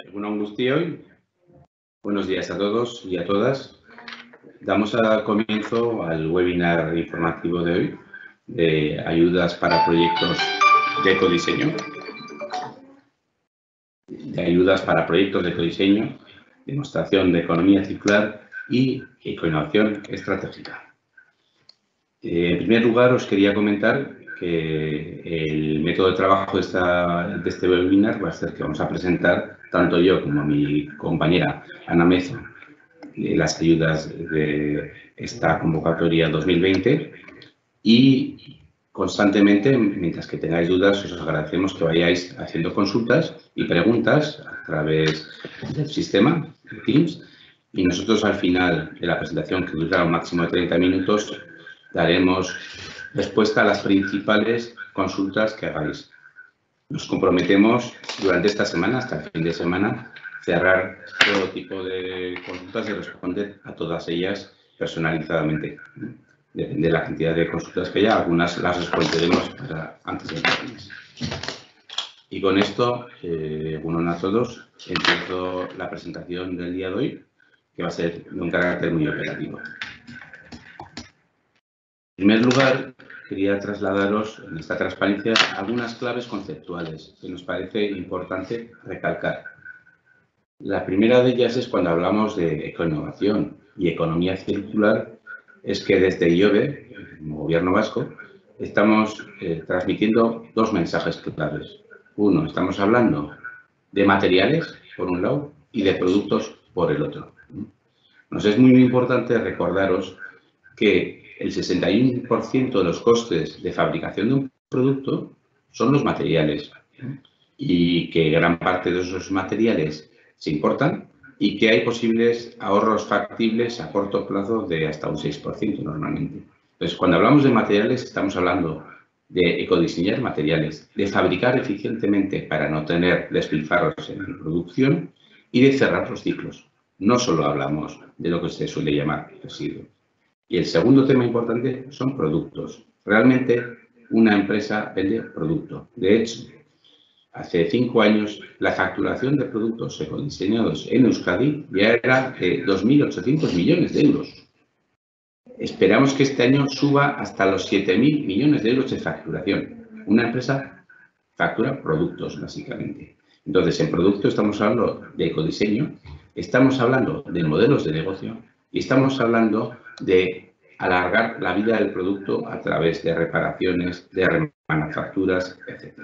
Egunon guztioi. Buenos días a todos y a todas. Damos comienzo al webinar informativo de hoy de ayudas para proyectos de ecodiseño. Demostración de economía circular y ecoinnovación estratégica. En primer lugar, os quería comentar que el método de trabajo de este webinar va a ser que vamos a presentar, tanto yo como mi compañera Ana Mezo, las ayudas de esta convocatoria 2020 y constantemente, mientras que tengáis dudas, os agradecemos que vayáis haciendo consultas y preguntas a través del sistema de Teams y nosotros al final de la presentación, que durará un máximo de 30 minutos, daremos respuesta a las principales consultas que hagáis. Nos comprometemos durante esta semana, hasta el fin de semana, cerrar todo tipo de consultas y responder a todas ellas personalizadamente. Depende de la cantidad de consultas que haya, algunas las responderemos antes del viernes. Y con esto, bueno, a todos, empiezo la presentación del día de hoy, que va a ser de un carácter muy operativo. En primer lugar, quería trasladaros en esta transparencia algunas claves conceptuales que nos parece importante recalcar. La primera de ellas es cuando hablamos de ecoinnovación y economía circular, es que desde IOBE, el Gobierno vasco, estamos transmitiendo dos mensajes claves. Uno, estamos hablando de materiales, por un lado, y de productos, por el otro. Nos es muy importante recordaros que el 61% de los costes de fabricación de un producto son los materiales y que gran parte de esos materiales se importan y que hay posibles ahorros factibles a corto plazo de hasta un 6% normalmente. Entonces, cuando hablamos de materiales, estamos hablando de ecodiseñar materiales, de fabricar eficientemente para no tener despilfarros en la producción y de cerrar los ciclos. No solo hablamos de lo que se suele llamar residuos. Y el segundo tema importante son productos. Realmente una empresa vende producto. De hecho, hace 5 años la facturación de productos ecodiseñados en Euskadi ya era de 2.800 millones de euros. Esperamos que este año suba hasta los 7.000 millones de euros de facturación. Una empresa factura productos, básicamente. Entonces, en producto estamos hablando de ecodiseño, estamos hablando de modelos de negocio y estamos hablando de alargar la vida del producto a través de reparaciones, de remanufacturas, etc.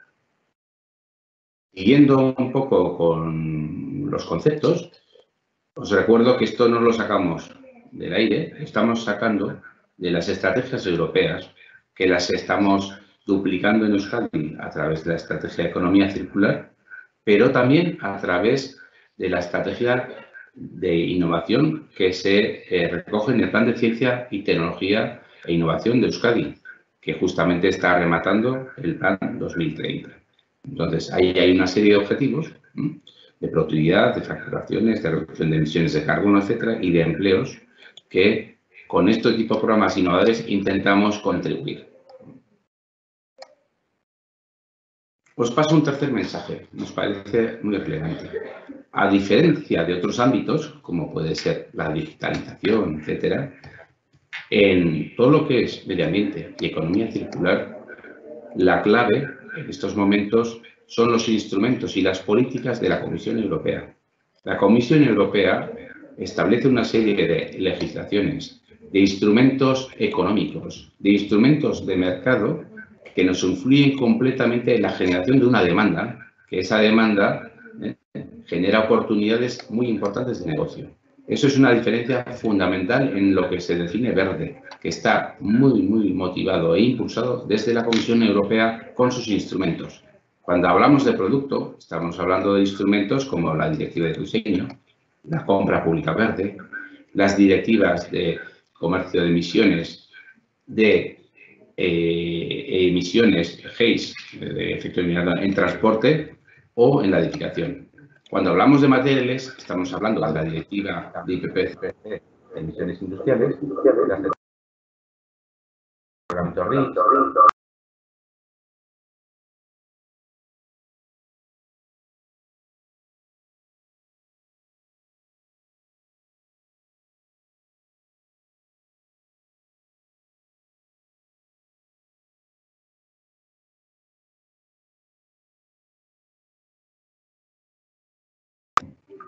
Siguiendo un poco con los conceptos, os recuerdo que esto no lo sacamos del aire, estamos sacando de las estrategias europeas, que las estamos duplicando en Euskadi a través de la estrategia de economía circular, pero también a través de la estrategia de innovación que se recoge en el Plan de Ciencia y Tecnología e Innovación de Euskadi, que justamente está rematando el Plan 2030. Entonces, ahí hay una serie de objetivos de productividad, de facturaciones, de reducción de emisiones de carbono, etcétera, y de empleos que con este tipo de programas innovadores intentamos contribuir. Os paso un tercer mensaje, nos parece muy relevante. A diferencia de otros ámbitos, como puede ser la digitalización, etcétera, en todo lo que es medio ambiente y economía circular, la clave en estos momentos son los instrumentos y las políticas de la Comisión Europea. La Comisión Europea establece una serie de legislaciones, de instrumentos económicos, de instrumentos de mercado que nos influyen completamente en la generación de una demanda, que esa demanda genera oportunidades muy importantes de negocio. Eso es una diferencia fundamental en lo que se define verde, que está muy motivado e impulsado desde la Comisión Europea con sus instrumentos. Cuando hablamos de producto, estamos hablando de instrumentos como la Directiva de Diseño, la compra pública verde, las directivas de comercio de emisiones, de emisiones GEIS, de efecto invernadero en transporte o en la edificación. Cuando hablamos de materiales, estamos hablando de la directiva de IPPC de emisiones industriales, de la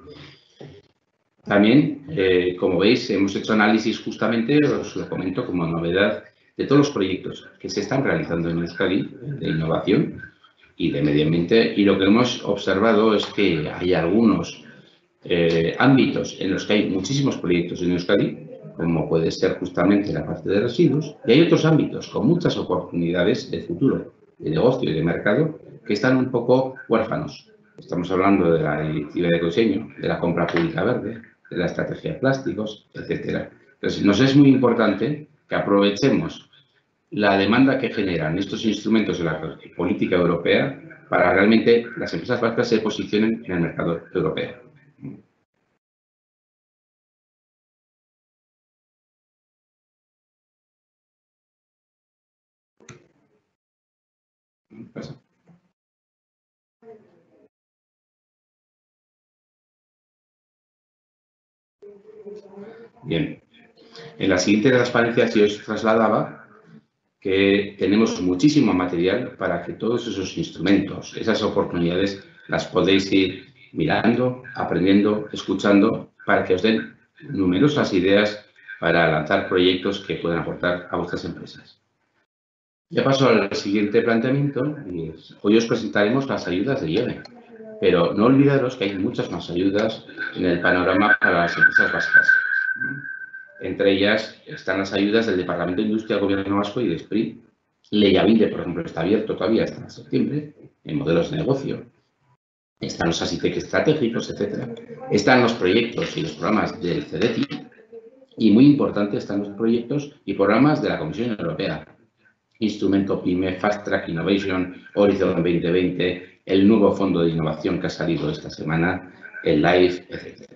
También, como veis, hemos hecho análisis justamente, os lo comento como novedad, de todos los proyectos que se están realizando en Euskadi de innovación y de medio ambiente, y lo que hemos observado es que hay algunos ámbitos en los que hay muchísimos proyectos en Euskadi, como puede ser justamente la parte de residuos, y hay otros ámbitos con muchas oportunidades de futuro, de negocio y de mercado, que están un poco huérfanos. Estamos hablando de la directiva de ecodiseño, de la compra pública verde, de la estrategia de plásticos, etc. Entonces, nos es muy importante que aprovechemos la demanda que generan estos instrumentos de la política europea para realmente las empresas vascas se posicionen en el mercado europeo. Bien. En la siguiente transparencia sí os trasladaba que tenemos muchísimo material para que todos esos instrumentos, esas oportunidades, las podéis ir mirando, aprendiendo, escuchando, para que os den numerosas ideas para lanzar proyectos que puedan aportar a vuestras empresas. Ya paso al siguiente planteamiento y hoy os presentaremos las ayudas de IOBE, pero no olvidaros que hay muchas más ayudas en el panorama para las empresas vascas. Entre ellas están las ayudas del Departamento de Industria del Gobierno Vasco y de SPRI. Leyavide, por ejemplo, está abierto todavía hasta septiembre en modelos de negocio. Están los ASITEC estratégicos, etc. Están los proyectos y los programas del CEDETI. Y muy importante están los proyectos y programas de la Comisión Europea. Instrumento PYME, Fast Track Innovation, Horizon 2020, el nuevo fondo de innovación que ha salido esta semana, el LIFE, etc.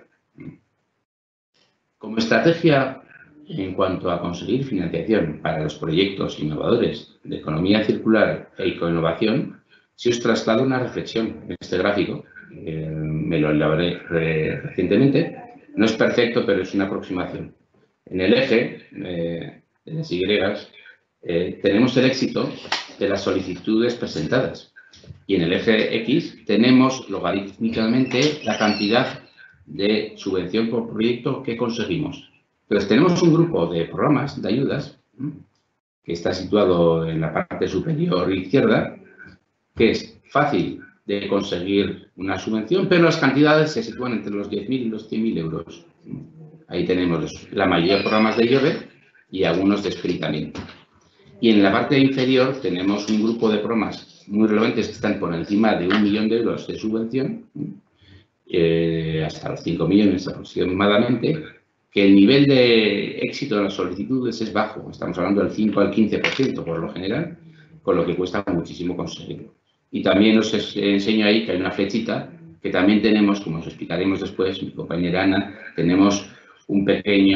Como estrategia en cuanto a conseguir financiación para los proyectos innovadores de economía circular e ecoinnovación, si os traslado una reflexión en este gráfico, me lo elaboré recientemente, no es perfecto, pero es una aproximación. En el eje de las Y tenemos el éxito de las solicitudes presentadas y en el eje X tenemos logarítmicamente la cantidad de subvención por proyecto que conseguimos. Entonces, tenemos un grupo de programas de ayudas que está situado en la parte superior izquierda, que es fácil de conseguir una subvención, pero las cantidades se sitúan entre los 10.000 y los 100.000 euros. Ahí tenemos la mayoría de programas de IOBE y algunos de SPRI también. Y en la parte inferior tenemos un grupo de programas muy relevantes que están por encima de 1 millón de euros de subvención, hasta los 5 millones aproximadamente, que el nivel de éxito de las solicitudes es bajo. Estamos hablando del 5 al 15% por lo general, con lo que cuesta muchísimo conseguirlo. Y también os enseño ahí que hay una flechita que también tenemos, como os explicaremos después, mi compañera Ana, tenemos una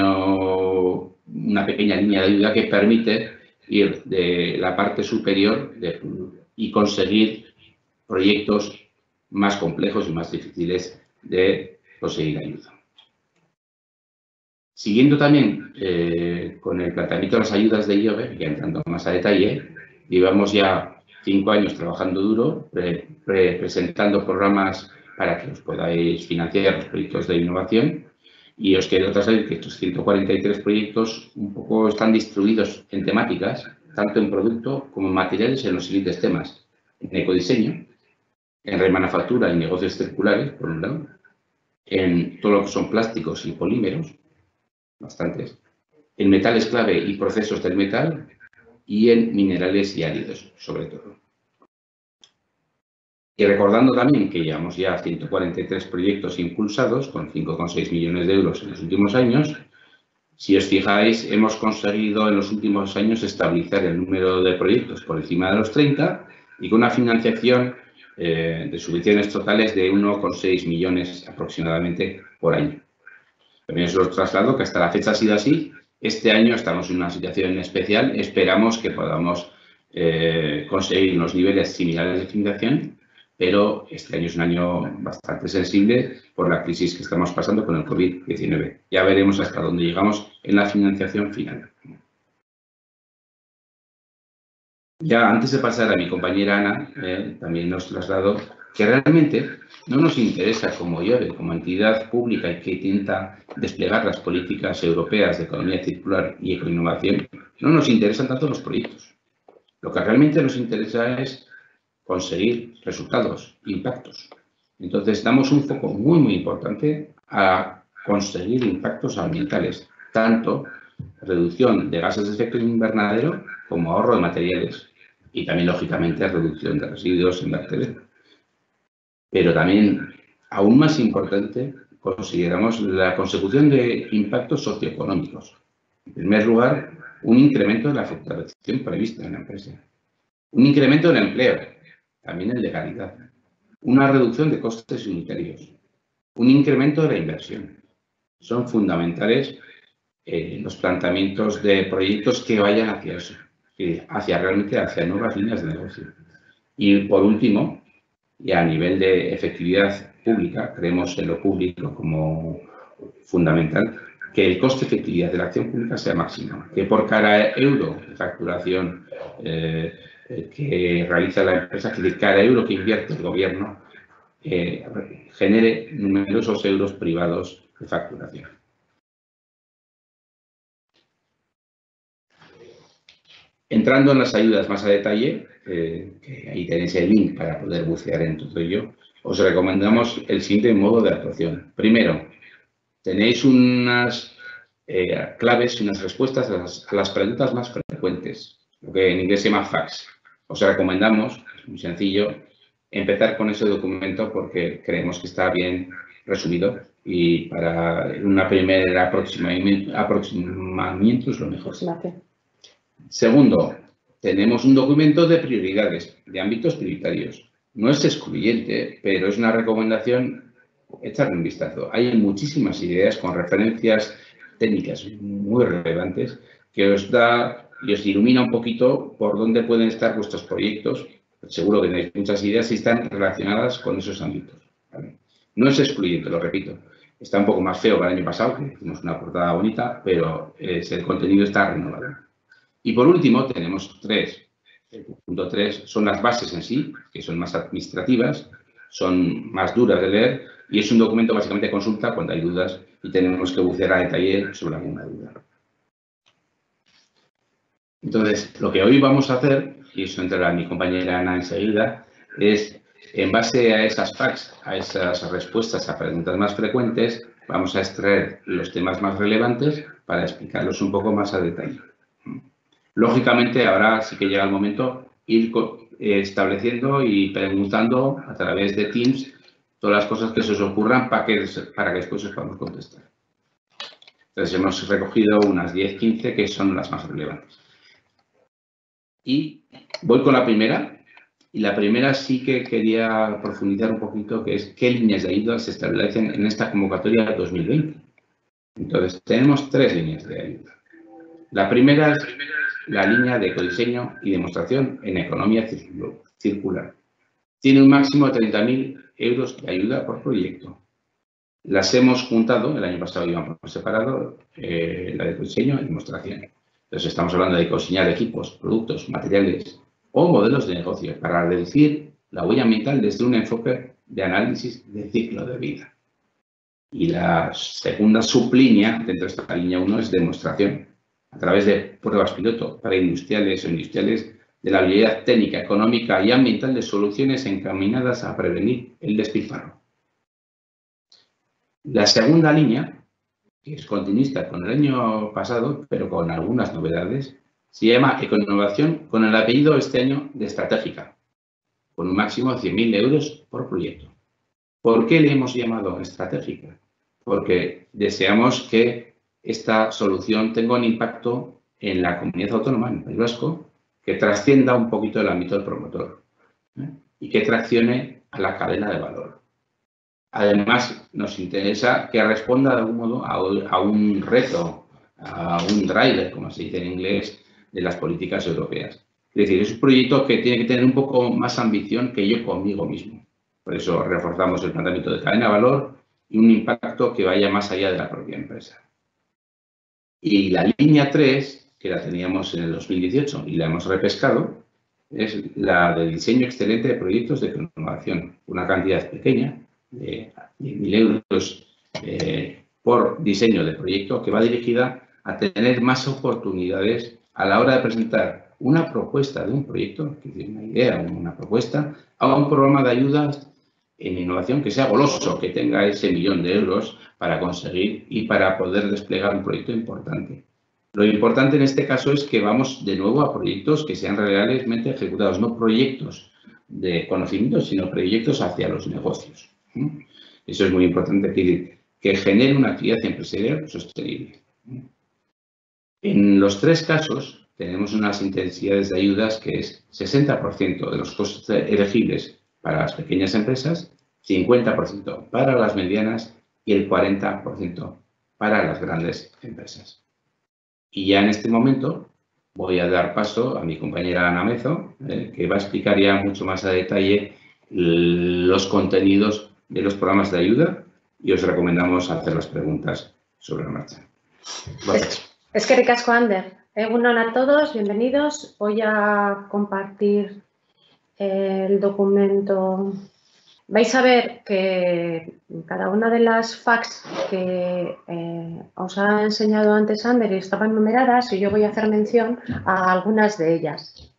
pequeña línea de ayuda que permite ir de la parte superior y conseguir proyectos más complejos y más difíciles de conseguir ayuda. Siguiendo también con el planteamiento de las ayudas de IOBE, ya entrando más a detalle, llevamos ya 5 años trabajando duro, presentando programas para que os podáis financiar los proyectos de innovación y os quiero trasladar que estos 143 proyectos un poco están distribuidos en temáticas, tanto en producto como en materiales en los siguientes temas. En ecodiseño, en remanufactura y negocios circulares, por un lado, en todo lo que son plásticos y polímeros, bastantes, en metales clave y procesos del metal y en minerales y áridos, sobre todo. Y recordando también que llevamos ya 143 proyectos impulsados con 5,6 millones de euros en los últimos años. Si os fijáis, hemos conseguido en los últimos años estabilizar el número de proyectos por encima de los 30 y con una financiación de subvenciones totales de 1,6 millones aproximadamente por año. También os lo traslado que hasta la fecha ha sido así. Este año estamos en una situación especial. Esperamos que podamos conseguir unos niveles similares de financiación, pero este año es un año bastante sensible por la crisis que estamos pasando con el COVID-19. Ya veremos hasta dónde llegamos en la financiación final. Ya antes de pasar a mi compañera Ana, también os traslado que realmente no nos interesa como IORE, como entidad pública y que intenta desplegar las políticas europeas de economía circular y ecoinnovación, no nos interesan tanto los proyectos. Lo que realmente nos interesa es conseguir resultados, impactos. Entonces, damos un foco muy, muy importante a conseguir impactos ambientales, tanto reducción de gases de efecto invernadero como ahorro de materiales y también, lógicamente, reducción de residuos en vertedero. Pero también, aún más importante, consideramos la consecución de impactos socioeconómicos. En primer lugar, un incremento de la facturación prevista en la empresa. Un incremento del empleo, también el de calidad. Una reducción de costes unitarios. Un incremento de la inversión. Son fundamentales los planteamientos de proyectos que vayan hacia eso, realmente hacia nuevas líneas de negocio. Y por último, y a nivel de efectividad pública, creemos en lo público como fundamental, que el coste-efectividad de la acción pública sea máximo, que por cada euro de facturación que realiza la empresa, que de cada euro que invierte el gobierno, genere numerosos euros privados de facturación. Entrando en las ayudas más a detalle, que ahí tenéis el link para poder bucear en todo ello, os recomendamos el siguiente modo de actuación. Primero, tenéis unas claves, unas respuestas a las preguntas más frecuentes, lo que en inglés se llama facts. Os recomendamos, es muy sencillo, empezar con ese documento porque creemos que está bien resumido y para una primera aproximamiento es lo mejor. Segundo, tenemos un documento de prioridades, de ámbitos prioritarios. No es excluyente, pero es una recomendación echarle un vistazo. Hay muchísimas ideas con referencias técnicas muy relevantes que os da y os ilumina un poquito por dónde pueden estar vuestros proyectos. Seguro que tenéis muchas ideas y están relacionadas con esos ámbitos, ¿vale? No es excluyente, lo repito. Está un poco más feo que el año pasado, que hicimos una portada bonita, pero el contenido está renovado. Y por último, tenemos tres. El punto 3 son las bases en sí, que son más administrativas, son más duras de leer y es un documento básicamente de consulta cuando hay dudas y tenemos que bucear a detalle sobre alguna duda. Entonces, lo que hoy vamos a hacer, y eso entrará mi compañera Ana enseguida, es, en base a esas facts, a esas respuestas a preguntas más frecuentes, vamos a extraer los temas más relevantes para explicarlos un poco más a detalle. Lógicamente, ahora sí que llega el momento ir estableciendo y preguntando a través de Teams todas las cosas que se os ocurran para que después os podamos contestar. Entonces, hemos recogido unas 10, 15 que son las más relevantes. Y voy con la primera. Y la primera sí que quería profundizar un poquito, que es qué líneas de ayuda se establecen en esta convocatoria 2020. Entonces, tenemos 3 líneas de ayuda. La primera es la línea de ecodiseño y demostración en economía circular. Tiene un máximo de 30.000 euros de ayuda por proyecto. Las hemos juntado, el año pasado íbamos por separado, la de ecodiseño y demostración. Entonces estamos hablando de ecodiseñar equipos, productos, materiales o modelos de negocio para reducir la huella ambiental desde un enfoque de análisis de ciclo de vida. Y la segunda sublínea dentro de esta línea 1 es demostración, a través de pruebas piloto para industriales o industriales de la habilidad técnica, económica y ambiental de soluciones encaminadas a prevenir el despilfarro. La segunda línea, que es continuista con el año pasado, pero con algunas novedades, se llama Ecoinnovación con el apellido este año de estratégica, con un máximo de 100.000 euros por proyecto. ¿Por qué le hemos llamado estratégica? Porque deseamos que esta solución tenga un impacto en la comunidad autónoma, en el País Vasco, que trascienda un poquito el ámbito del promotor y que traccione a la cadena de valor. Además, nos interesa que responda de algún modo a un reto, a un driver, como se dice en inglés, de las políticas europeas. Es decir, es un proyecto que tiene que tener un poco más ambición que yo conmigo mismo. Por eso reforzamos el planteamiento de cadena de valor y un impacto que vaya más allá de la propia empresa. Y la línea 3, que la teníamos en el 2018 y la hemos repescado, es la del diseño excelente de proyectos de innovación. Una cantidad pequeña de 10.000 euros por diseño de proyecto que va dirigida a tener más oportunidades a la hora de presentar una propuesta de un proyecto, que tiene una idea, una propuesta, a un programa de ayudas en innovación que sea goloso, que tenga ese 1.000.000 de euros para conseguir y para poder desplegar un proyecto importante. Lo importante en este caso es que vamos de nuevo a proyectos que sean realmente ejecutados, no proyectos de conocimiento, sino proyectos hacia los negocios. Eso es muy importante, que genere una actividad empresarial sostenible. En los tres casos tenemos unas intensidades de ayudas que es 60% de los costes elegibles para las pequeñas empresas, 50% para las medianas y el 40% para las grandes empresas. Y ya en este momento voy a dar paso a mi compañera Ana Mezo, que va a explicar ya mucho más a detalle los contenidos de los programas de ayuda y os recomendamos hacer las preguntas sobre la marcha. Gracias. Eskerrik asko, Ander. Egunon a todos, bienvenidos. Voy a compartir el documento. Vais a ver que cada una de las facts que os ha enseñado antes Ander estaban numeradas y yo voy a hacer mención a algunas de ellas.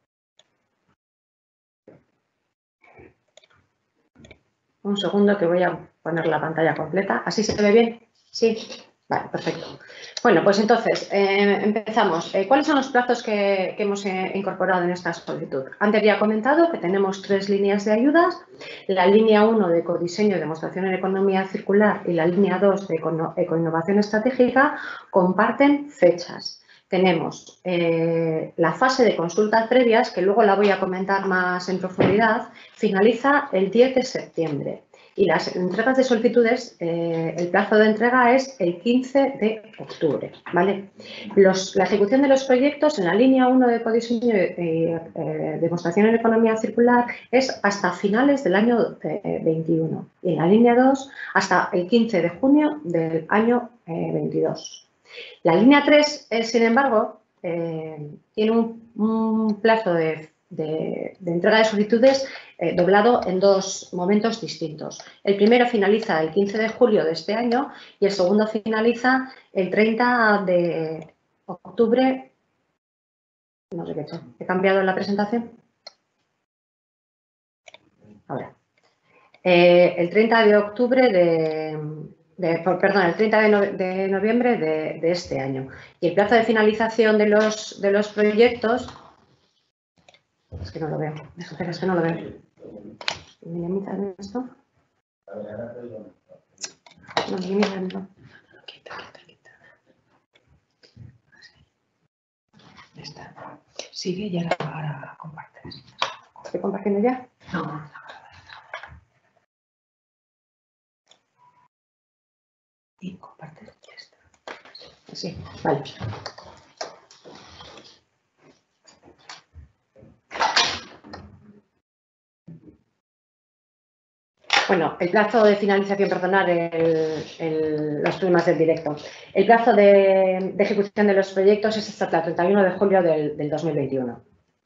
Un segundo que voy a poner la pantalla completa. ¿Así se ve bien? Sí. Vale, perfecto. Bueno, pues entonces, empezamos. ¿Cuáles son los plazos que hemos incorporado en esta solicitud? Antes ya he comentado que tenemos 3 líneas de ayudas. La línea 1 de ecodiseño y demostración en economía circular y la línea 2 de ecoinnovación estratégica comparten fechas. Tenemos la fase de consultas previas, que luego la voy a comentar más en profundidad, finaliza el 10 de septiembre. Y las entregas de solicitudes, el plazo de entrega es el 15 de octubre. ¿Vale? La ejecución de los proyectos en la línea 1 de ecodiseño y demostración en economía circular es hasta finales del año 21 y en la línea 2 hasta el 15 de junio del año 22. La línea 3, sin embargo, tiene un plazo de entrega de solicitudes doblado en 2 momentos distintos. El primero finaliza el 15 de julio de este año y el segundo finaliza el 30 de octubre. No sé qué he hecho. ¿He cambiado la presentación? Ahora. El 30 de octubre el 30 de noviembre de este año. Y el plazo de finalización de los proyectos. Es que no lo veo. Es que no lo veo. ¿Minimizan esto? No, minimizan. Quita. Está. Sigue y ahora compartes. ¿Estoy compartiendo ya? No. Y compartir esto. Sí, vale. Bueno, el plazo de finalización, perdonar los problemas del directo. El plazo de ejecución de los proyectos es hasta el 31 de julio del 2021.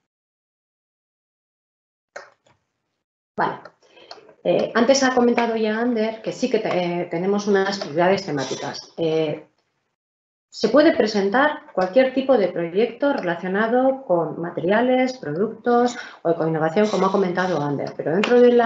Vale. Antes ha comentado ya Ander que sí que tenemos unas prioridades temáticas. Se puede presentar cualquier tipo de proyecto relacionado con materiales, productos o con innovación, como ha comentado Ander, pero dentro de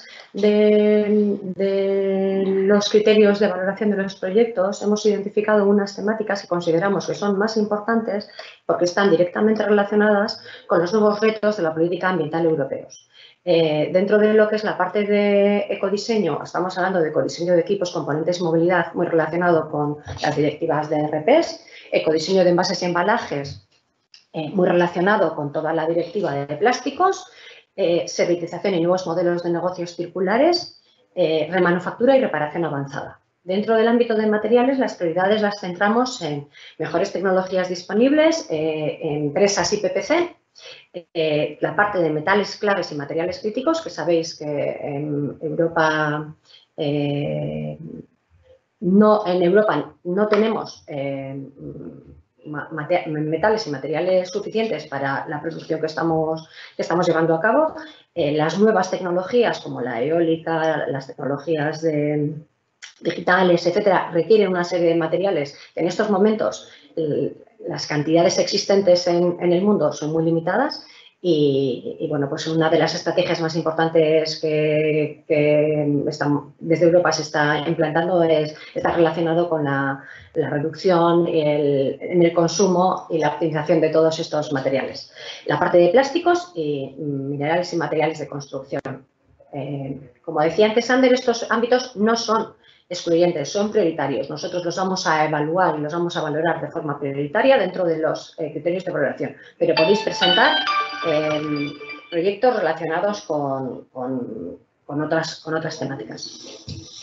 los criterios de valoración de los proyectos hemos identificado unas temáticas que consideramos que son más importantes porque están directamente relacionadas con los nuevos retos de la política ambiental europeos. Dentro de lo que es la parte de ecodiseño, estamos hablando de ecodiseño de equipos, componentes y movilidad, muy relacionado con las directivas de RPs, ecodiseño de envases y embalajes, muy relacionado con toda la directiva de plásticos, servitización y nuevos modelos de negocios circulares, remanufactura y reparación avanzada. Dentro del ámbito de materiales, las prioridades las centramos en mejores tecnologías disponibles, empresas IPPC, la parte de metales claves y materiales críticos, que sabéis que en Europa no tenemos metales y materiales suficientes para la producción que estamos llevando a cabo. Las nuevas tecnologías como la eólica, las tecnologías digitales, etcétera, requieren una serie de materiales que en estos momentos las cantidades existentes en el mundo son muy limitadas. Y bueno, pues una de las estrategias más importantes que desde Europa se está implantando está relacionado con la reducción en el consumo y la optimización de todos estos materiales. La parte de plásticos y minerales y materiales de construcción. Como decía antes, Ander, estos ámbitos no son excluyentes, son prioritarios. Nosotros los vamos a evaluar y los vamos a valorar de forma prioritaria dentro de los criterios de valoración. Pero podéis presentar proyectos relacionados con otras temáticas.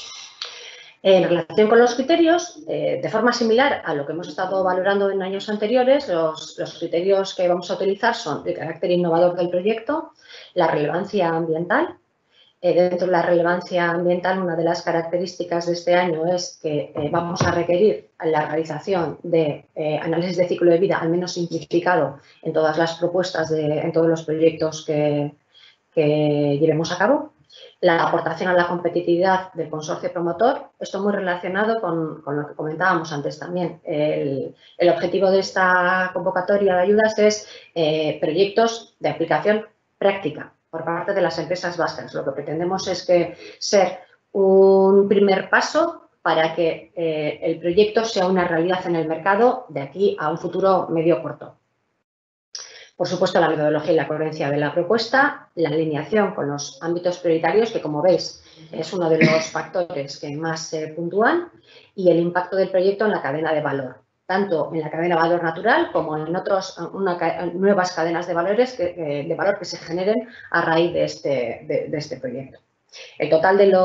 En relación con los criterios, de forma similar a lo que hemos estado valorando en años anteriores, los criterios que vamos a utilizar son el carácter innovador del proyecto, la relevancia ambiental. Dentro de la relevancia ambiental, una de las características de este año es que vamos a requerir la realización de análisis de ciclo de vida, al menos simplificado, en todas las propuestas, en todos los proyectos que llevemos a cabo. La aportación a la competitividad del consorcio promotor, esto muy relacionado con lo que comentábamos antes también. El objetivo de esta convocatoria de ayudas es proyectos de aplicación práctica por parte de las empresas vascas. Lo que pretendemos es ser un primer paso para que el proyecto sea una realidad en el mercado de aquí a un futuro medio corto. Por supuesto, la metodología y la coherencia de la propuesta, la alineación con los ámbitos prioritarios, que como veis es uno de los factores que más se puntúan, y el impacto del proyecto en la cadena de valor, tanto en la cadena de valor natural como en nuevas cadenas de valor que se generen a raíz de este proyecto. El total de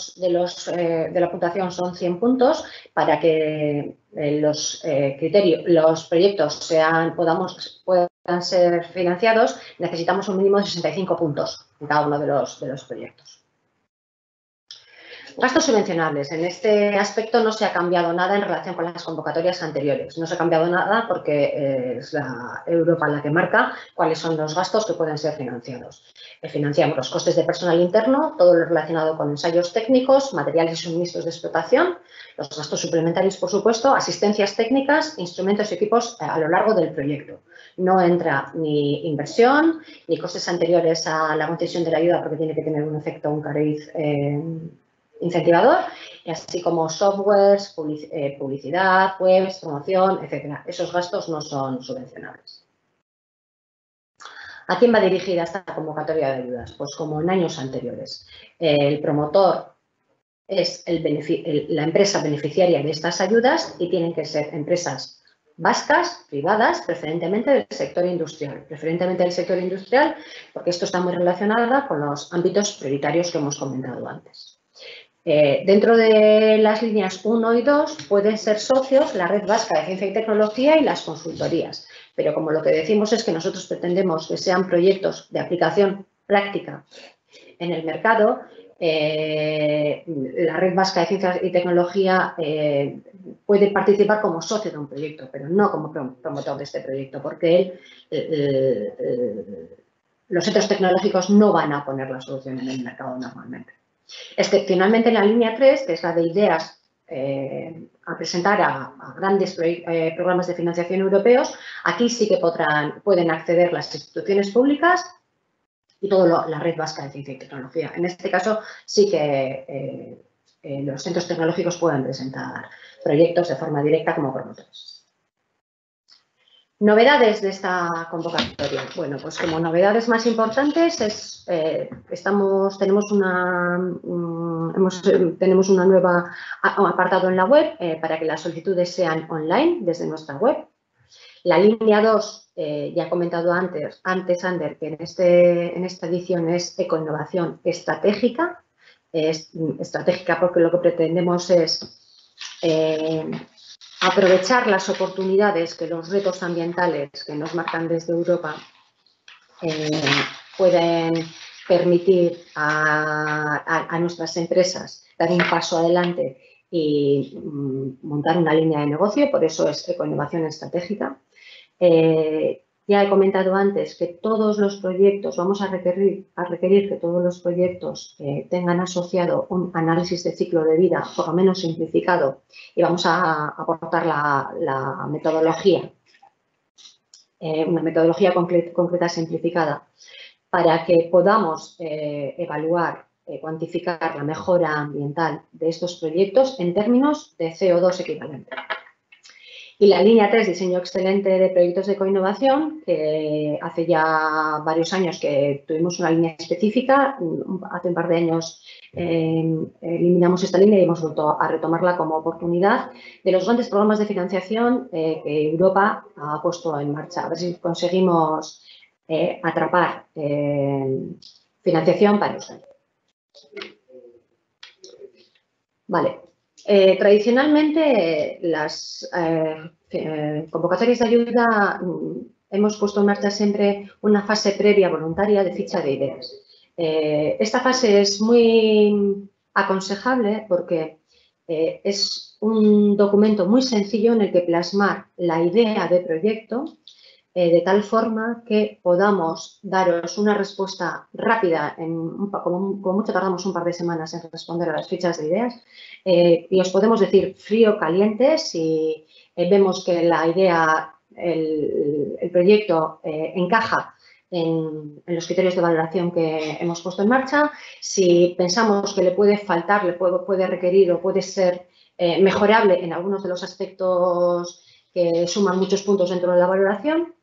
la puntuación son 100 puntos para que los proyectos puedan ser financiados. Necesitamos un mínimo de 65 puntos en cada uno de los proyectos. Gastos subvencionables. En este aspecto no se ha cambiado nada en relación con las convocatorias anteriores. No se ha cambiado nada porque es la Europa la que marca cuáles son los gastos que pueden ser financiados. Financiamos los costes de personal interno, todo lo relacionado con ensayos técnicos, materiales y suministros de explotación, los gastos suplementarios, por supuesto, asistencias técnicas, instrumentos y equipos a lo largo del proyecto. No entra ni inversión, ni costes anteriores a la concesión de la ayuda porque tiene que tener un efecto, un cariz incentivador, y así como softwares, publicidad, webs, promoción, etcétera. Esos gastos no son subvencionables. ¿A quién va dirigida esta convocatoria de ayudas? Pues como en años anteriores. El promotor es la empresa beneficiaria de estas ayudas y tienen que ser empresas vascas, privadas, preferentemente del sector industrial. Preferentemente del sector industrial porque esto está muy relacionado con los ámbitos prioritarios que hemos comentado antes. Dentro de las líneas 1 y 2 pueden ser socios la Red Vasca de Ciencia y Tecnología y las consultorías, pero como lo que decimos es que nosotros pretendemos que sean proyectos de aplicación práctica en el mercado, la Red Vasca de Ciencia y Tecnología puede participar como socio de un proyecto, pero no como promotor de este proyecto, porque los centros tecnológicos no van a poner la solución en el mercado normalmente. Excepcionalmente en la línea 3, que es la de ideas a presentar a grandes programas de financiación europeos, aquí sí que pueden acceder las instituciones públicas y toda la Red Vasca de Ciencia y Tecnología. En este caso sí que los centros tecnológicos pueden presentar proyectos de forma directa como promotores. Novedades de esta convocatoria. Bueno, pues como novedades más importantes tenemos una nueva apartado en la web para que las solicitudes sean online desde nuestra web. La línea 2, ya he comentado antes Ander, que en esta edición es ecoinnovación estratégica. Es estratégica porque lo que pretendemos es aprovechar las oportunidades que los retos ambientales que nos marcan desde Europa pueden permitir a nuestras empresas dar un paso adelante y montar una línea de negocio, por eso es ecoinnovación estratégica. Ya he comentado antes que todos los proyectos, vamos a requerir que todos los proyectos tengan asociado un análisis de ciclo de vida, por lo menos simplificado, y vamos a aportar la metodología, una metodología concreta simplificada, para que podamos evaluar, cuantificar la mejora ambiental de estos proyectos en términos de CO2 equivalente. Y la línea 3, diseño excelente de proyectos de coinnovación, que hace ya varios años que tuvimos una línea específica, hace un par de años eliminamos esta línea y hemos vuelto a retomarla como oportunidad de los grandes programas de financiación que Europa ha puesto en marcha. A ver si conseguimos atrapar financiación para Euskadi. Vale. Tradicionalmente, las convocatorias de ayuda hemos puesto en marcha siempre una fase previa voluntaria de ficha de ideas. Esta fase es muy aconsejable porque es un documento muy sencillo en el que plasmar la idea de proyecto de tal forma que podamos daros una respuesta rápida, como mucho tardamos un par de semanas en responder a las fichas de ideas, y os podemos decir frío o caliente si vemos que la idea, el proyecto encaja en los criterios de valoración que hemos puesto en marcha, si pensamos que le puede faltar, le puede requerir o puede ser mejorable en algunos de los aspectos que suman muchos puntos dentro de la valoración.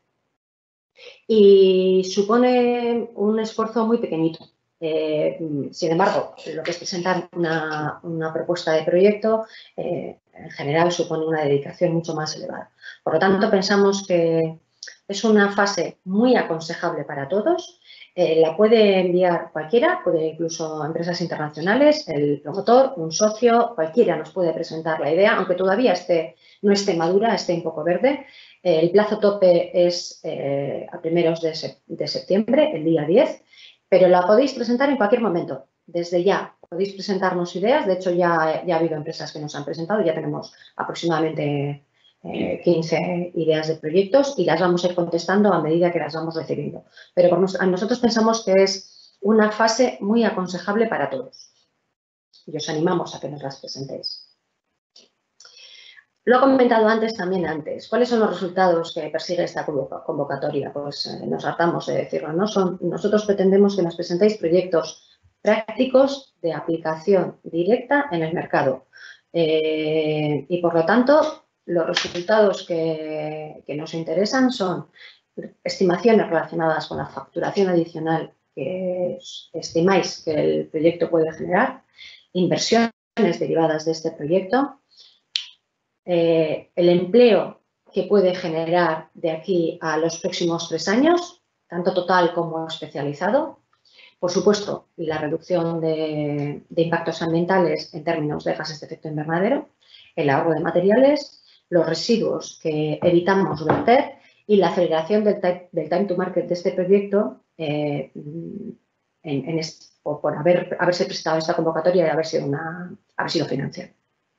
Y supone un esfuerzo muy pequeñito. Sin embargo, lo que es presentar una propuesta de proyecto, en general supone una dedicación mucho más elevada. Por lo tanto, pensamos que es una fase muy aconsejable para todos. La puede enviar cualquiera, puede incluso empresas internacionales, el promotor, un socio, cualquiera nos puede presentar la idea, aunque todavía no esté madura, esté un poco verde. El plazo tope es a primeros de septiembre, el día 10, pero la podéis presentar en cualquier momento, desde ya. Podéis presentarnos ideas, de hecho ya ha habido empresas que nos han presentado, ya tenemos aproximadamente 15 ideas de proyectos y las vamos a ir contestando a medida que las vamos recibiendo. Pero nosotros pensamos que es una fase muy aconsejable para todos y os animamos a que nos las presentéis. Lo he comentado también antes. ¿Cuáles son los resultados que persigue esta convocatoria? Pues nos hartamos de decirlo, ¿no? Nosotros pretendemos que nos presentéis proyectos prácticos de aplicación directa en el mercado. Y por lo tanto, los resultados que nos interesan son estimaciones relacionadas con la facturación adicional que estimáis que el proyecto puede generar, inversiones derivadas de este proyecto, el empleo que puede generar de aquí a los próximos 3 años, tanto total como especializado. Por supuesto, la reducción de impactos ambientales en términos de gases de efecto invernadero, el ahorro de materiales, los residuos que evitamos verter y la aceleración del time to market de este proyecto por haberse presentado esta convocatoria y haber sido financiado.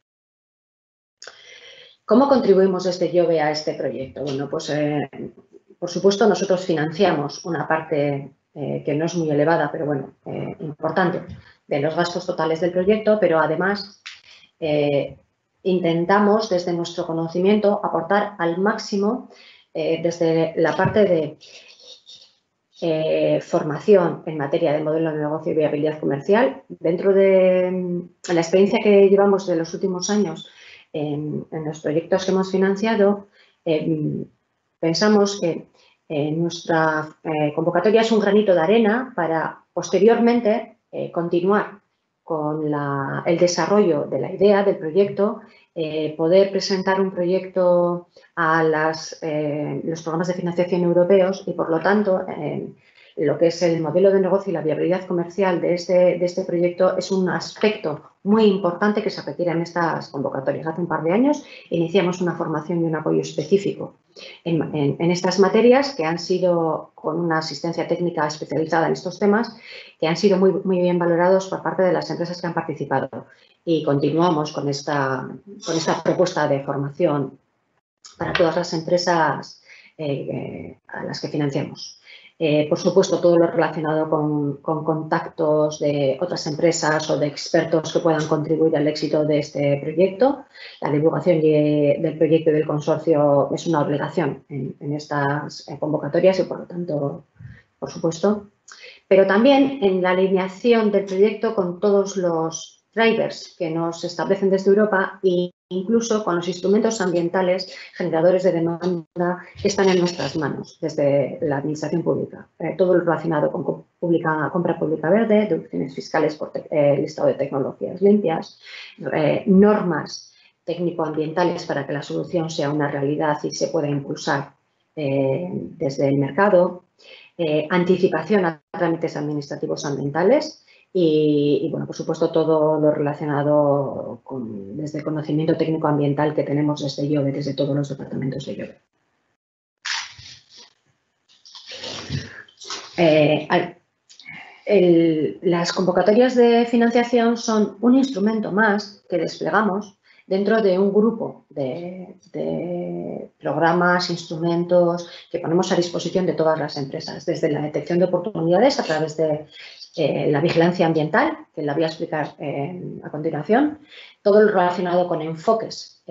¿Cómo contribuimos desde Jove a este proyecto? Bueno, pues por supuesto nosotros financiamos una parte que no es muy elevada, pero bueno, importante, de los gastos totales del proyecto, pero además intentamos desde nuestro conocimiento aportar al máximo desde la parte de formación en materia de modelo de negocio y viabilidad comercial. Dentro de la experiencia que llevamos de los últimos años en los proyectos que hemos financiado, pensamos que nuestra convocatoria es un granito de arena para posteriormente continuar con el desarrollo de la idea del proyecto, poder presentar un proyecto a los programas de financiación europeos y, por lo tanto, lo que es el modelo de negocio y la viabilidad comercial de este proyecto es un aspecto muy importante que se requiere en estas convocatorias. Hace un par de años iniciamos una formación y un apoyo específico en estas materias que han sido con una asistencia técnica especializada en estos temas, que han sido muy bien valorados por parte de las empresas que han participado. Y continuamos con esta propuesta de formación para todas las empresas a las que financiamos. Por supuesto, todo lo relacionado con contactos de otras empresas o de expertos que puedan contribuir al éxito de este proyecto. La divulgación del proyecto y del consorcio es una obligación en estas convocatorias y, por lo tanto, por supuesto. Pero también en la alineación del proyecto con todos los drivers que nos establecen desde Europa e incluso con los instrumentos ambientales generadores de demanda que están en nuestras manos desde la administración pública. Todo lo relacionado con compra pública verde, deducciones fiscales por listado de tecnologías limpias, normas técnico-ambientales para que la solución sea una realidad y se pueda impulsar desde el mercado, anticipación a trámites administrativos ambientales y, bueno, por supuesto, todo lo relacionado desde el conocimiento técnico ambiental que tenemos desde IOBE, desde todos los departamentos de IOBE. Las convocatorias de financiación son un instrumento más que desplegamos dentro de un grupo de programas, instrumentos que ponemos a disposición de todas las empresas, desde la detección de oportunidades a través de la vigilancia ambiental, que la voy a explicar a continuación, todo lo relacionado con enfoques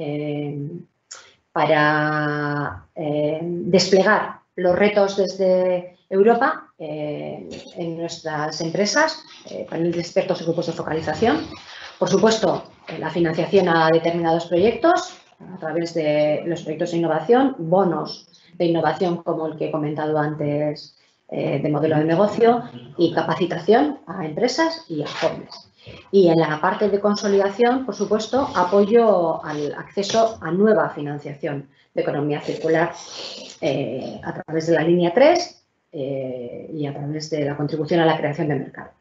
para desplegar los retos desde Europa en nuestras empresas, paneles de expertos y grupos de focalización. Por supuesto, la financiación a determinados proyectos a través de los proyectos de innovación, bonos de innovación como el que he comentado antes de modelo de negocio y capacitación a empresas y a jóvenes. Y en la parte de consolidación, por supuesto, apoyo al acceso a nueva financiación de economía circular a través de la línea 3 y a través de la contribución a la creación de mercado.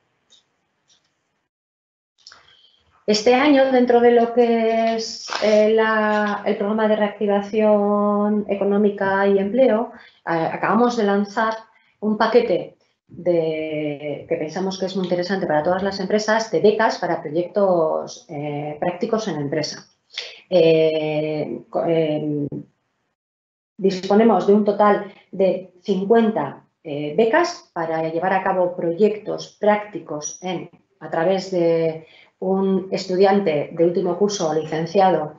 Este año, dentro de lo que es el programa de reactivación económica y empleo, acabamos de lanzar un paquete que pensamos que es muy interesante para todas las empresas de becas para proyectos prácticos en la empresa. Disponemos de un total de 50 becas para llevar a cabo proyectos prácticos a través de un estudiante de último curso licenciado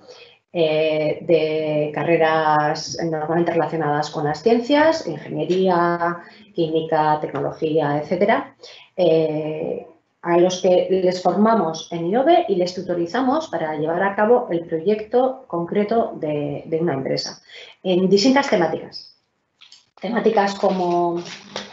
de carreras normalmente relacionadas con las ciencias, ingeniería, química, tecnología, etcétera, a los que les formamos en IOBE y les tutorizamos para llevar a cabo el proyecto concreto de una empresa en distintas temáticas. Temáticas como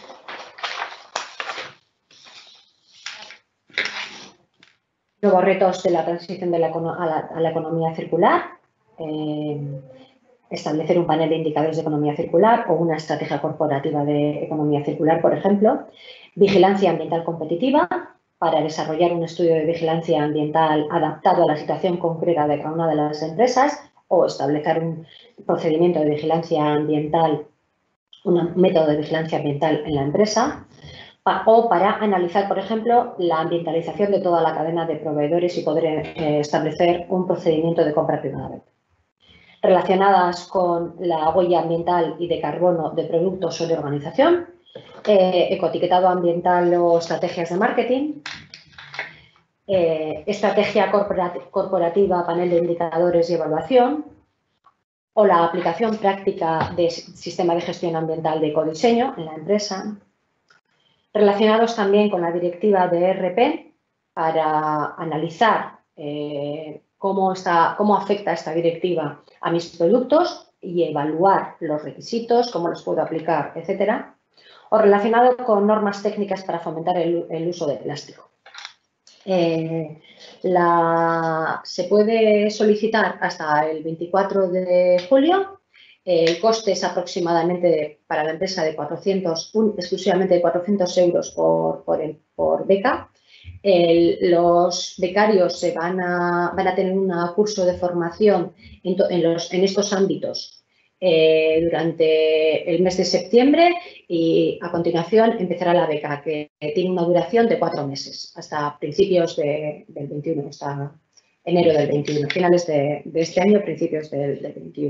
nuevos retos de la transición a la economía circular, establecer un panel de indicadores de economía circular o una estrategia corporativa de economía circular, por ejemplo, vigilancia ambiental competitiva para desarrollar un estudio de vigilancia ambiental adaptado a la situación concreta de cada una de las empresas o establecer un procedimiento de vigilancia ambiental, un método de vigilancia ambiental en la empresa, o para analizar, por ejemplo, la ambientalización de toda la cadena de proveedores y poder establecer un procedimiento de compra privada. Relacionadas con la huella ambiental y de carbono de productos o de organización, ecoetiquetado ambiental o estrategias de marketing, estrategia corporativa, panel de indicadores y evaluación, o la aplicación práctica de sistema de gestión ambiental de ecodiseño en la empresa. Relacionados también con la directiva de ERP para analizar cómo afecta esta directiva a mis productos y evaluar los requisitos, cómo los puedo aplicar, etcétera. O relacionado con normas técnicas para fomentar el uso de plástico. Se puede solicitar hasta el 24 de julio El coste es aproximadamente para la empresa de exclusivamente de 400 euros por beca. Los becarios van a tener un curso de formación en estos ámbitos durante el mes de septiembre y a continuación empezará la beca, que tiene una duración de 4 meses, hasta principios del 21, hasta enero del 21, finales de este año, principios del 21.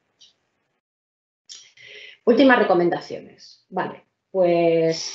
Últimas recomendaciones. Vale, pues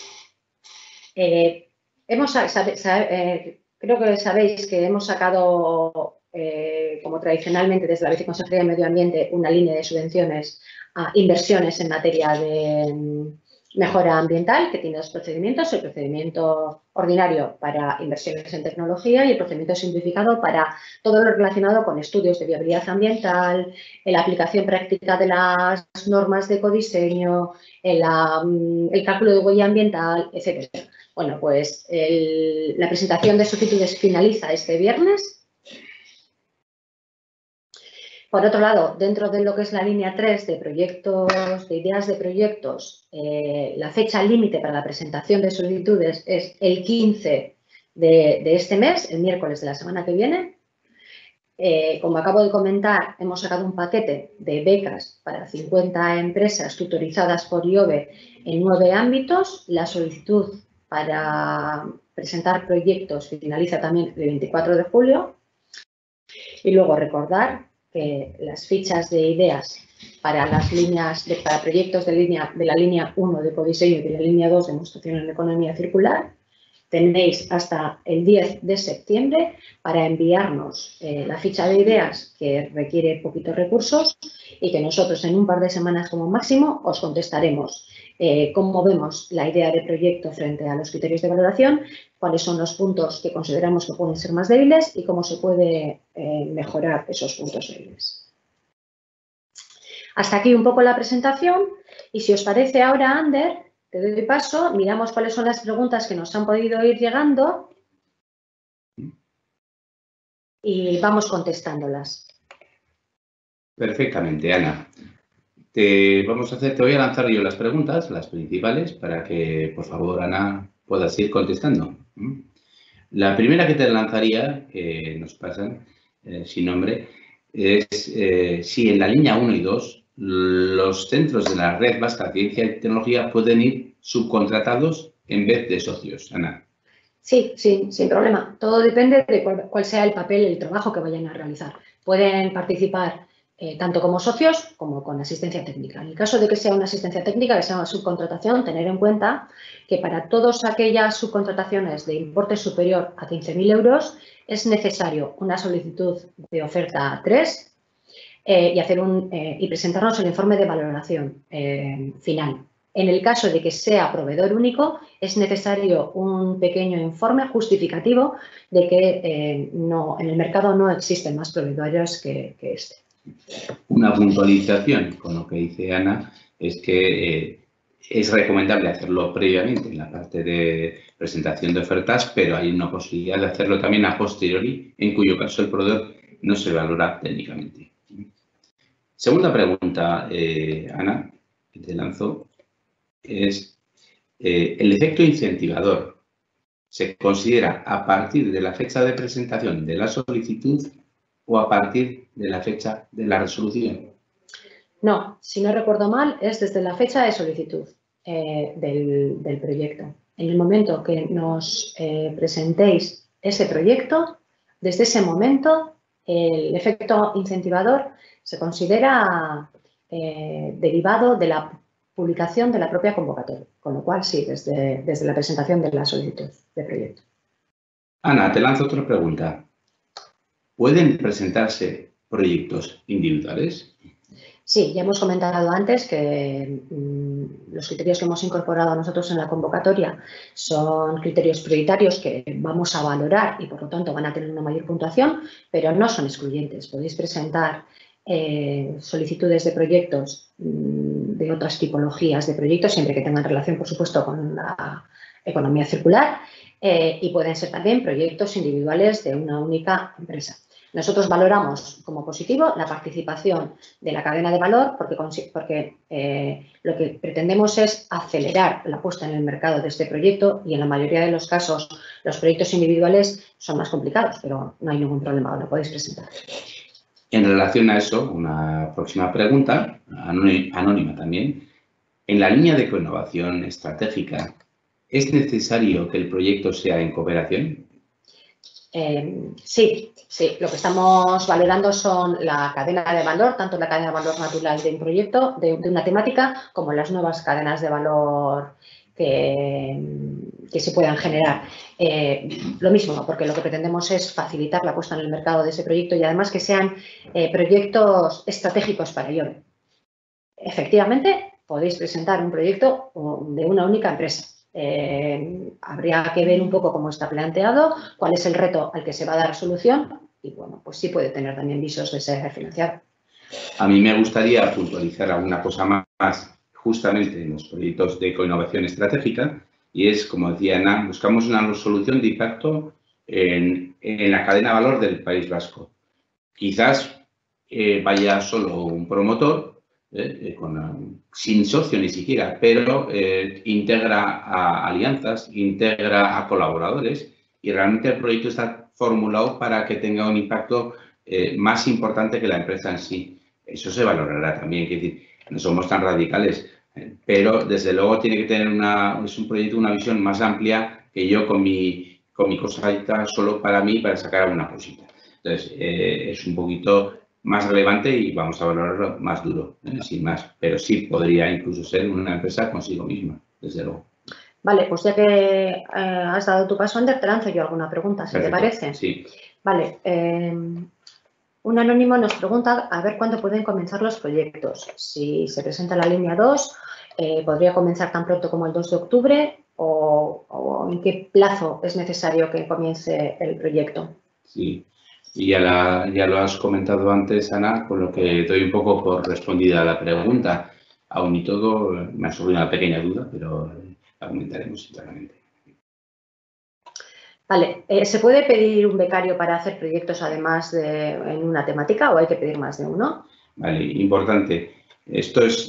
creo que sabéis que hemos sacado, como tradicionalmente desde la Viceconsejería de Medio Ambiente, una línea de subvenciones a inversiones en materia de mejora ambiental, que tiene 2 procedimientos: el procedimiento ordinario para inversiones en tecnología y el procedimiento simplificado para todo lo relacionado con estudios de viabilidad ambiental, la aplicación práctica de las normas de ecodiseño, el cálculo de huella ambiental, etcétera. Bueno, pues la presentación de solicitudes finaliza este viernes. Por otro lado, dentro de lo que es la línea 3 de proyectos, de ideas de proyectos, la fecha límite para la presentación de solicitudes es el 15 de este mes, el miércoles de la semana que viene. Como acabo de comentar, hemos sacado un paquete de becas para 50 empresas tutorizadas por IOBE en 9 ámbitos. La solicitud para presentar proyectos finaliza también el 24 de julio. Y luego recordar que las fichas de ideas para las líneas para proyectos de la línea 1 de ecodiseño y de la línea 2 de demostración en economía circular tenéis hasta el 10 de septiembre para enviarnos la ficha de ideas, que requiere poquitos recursos, y que nosotros en un par de semanas como máximo os contestaremos cómo vemos la idea de proyecto frente a los criterios de valoración, cuáles son los puntos que consideramos que pueden ser más débiles y cómo se puede mejorar esos puntos débiles. Hasta aquí un poco la presentación, y si os parece ahora, Ander, te doy paso, miramos cuáles son las preguntas que nos han podido ir llegando y vamos contestándolas. Perfectamente, Ana. Te voy a lanzar yo las preguntas, las principales, para que, por favor, Ana, puedas ir contestando. La primera que te lanzaría, que nos pasan, sin nombre, es si en la línea 1 y 2 los centros de la Red Vasca de Ciencia y Tecnología pueden ir subcontratados en vez de socios, Ana. Sí, sin problema. Todo depende de cuál sea el papel, el trabajo que vayan a realizar. Pueden participar tanto como socios como con asistencia técnica. En el caso de que sea una asistencia técnica, que sea una subcontratación, tener en cuenta que para todas aquellas subcontrataciones de importe superior a 15.000 euros es necesario una solicitud de oferta 3 y presentarnos el informe de valoración final. En el caso de que sea proveedor único, es necesario un pequeño informe justificativo de que en el mercado no existen más proveedores que este. Una puntualización con lo que dice Ana es que es recomendable hacerlo previamente en la parte de presentación de ofertas, pero hay una posibilidad de hacerlo también a posteriori, en cuyo caso el proveedor no se valora técnicamente. Segunda pregunta, Ana, que te lanzo, es ¿el efecto incentivador se considera a partir de la fecha de presentación de la solicitud o a partir de la fecha de la resolución? No, si no recuerdo mal, es desde la fecha de solicitud del proyecto. En el momento que nos presentéis ese proyecto, desde ese momento el efecto incentivador se considera derivado de la publicación de la propia convocatoria, con lo cual sí, desde la presentación de la solicitud de proyecto. Ana, te lanzo otra pregunta. ¿Pueden presentarse proyectos individuales? Sí, ya hemos comentado antes que los criterios que hemos incorporado nosotros en la convocatoria son criterios prioritarios que vamos a valorar y por lo tanto van a tener una mayor puntuación, pero no son excluyentes. Podéis presentar solicitudes de proyectos de otras tipologías de proyectos, siempre que tengan relación, por supuesto, con la economía circular, y pueden ser también proyectos individuales de una única empresa. Nosotros valoramos como positivo la participación de la cadena de valor porque lo que pretendemos es acelerar la puesta en el mercado de este proyecto y en la mayoría de los casos los proyectos individuales son más complicados, pero no hay ningún problema, lo podéis presentar. En relación a eso, una próxima pregunta, anónima también. En la línea de coinnovación estratégica, ¿es necesario que el proyecto sea en cooperación? Sí. Lo que estamos valorando son la cadena de valor, tanto la cadena de valor natural de un proyecto, de una temática, como las nuevas cadenas de valor que se puedan generar. Lo mismo, porque lo que pretendemos es facilitar la puesta en el mercado de ese proyecto y además que sean proyectos estratégicos para ello. Efectivamente, podéis presentar un proyecto de una única empresa. Habría que ver un poco cómo está planteado, cuál es el reto al que se va a dar solución y, bueno, pues sí puede tener también visos de ser financiado. A mí me gustaría puntualizar alguna cosa más justamente en los proyectos de coinnovación estratégica y es, como decía Ana, buscamos una solución de impacto en la cadena de valor del País Vasco. Quizás vaya solo un promotor, sin socio ni siquiera, pero integra a alianzas, integra a colaboradores y realmente el proyecto está formulado para que tenga un impacto más importante que la empresa en sí. Eso se valorará también, es decir, no somos tan radicales, pero desde luego tiene que tener es un proyecto, una visión más amplia que yo con mi cosita solo para mí, para sacar alguna cosita. Entonces, es un poquito más relevante y vamos a valorarlo más duro, sin más. Pero sí podría incluso ser una empresa consigo misma, desde luego. Vale, pues ya que has dado tu paso, Ander, te lanzo yo alguna pregunta, si Perfecto. te parece. Sí. Vale. Un anónimo nos pregunta a ver cuándo pueden comenzar los proyectos. Si se presenta la línea 2, ¿podría comenzar tan pronto como el 2 de octubre o en qué plazo es necesario que comience el proyecto? Sí, y ya lo has comentado antes, Ana, con lo que doy un poco por respondida a la pregunta. Aún y todo, me ha surgido una pequeña duda, pero la comentaremos internamente. Vale, ¿se puede pedir un becario para hacer proyectos además en una temática o hay que pedir más de uno? Vale, importante. Estos